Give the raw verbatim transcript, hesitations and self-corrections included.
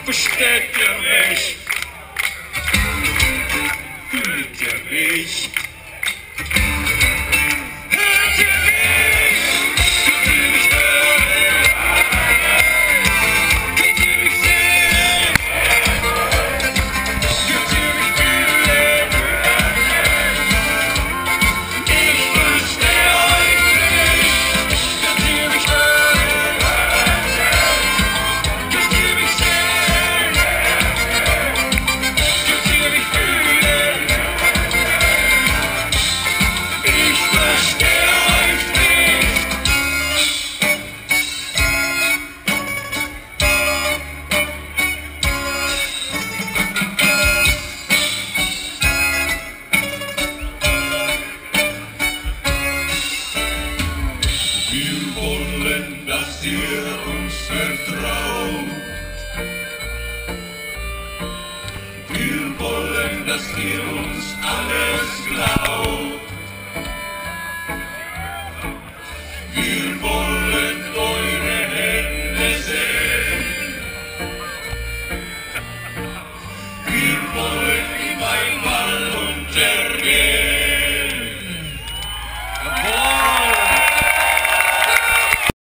bestätigt. Hört ihr mich? Hört ihr mich? Könnt ihr mich hören? Könnt ihr mich sehen? Könnt ihr mich fühlen? Ich verstehe euch nicht. Könnt ihr mich hören? Könnt ihr mich sehen? Könnt ihr mich fühlen? Ich verstehe euch nicht. Wir wollen, dass ihr uns vertraut. Wir wollen, dass ihr uns alles glaubt.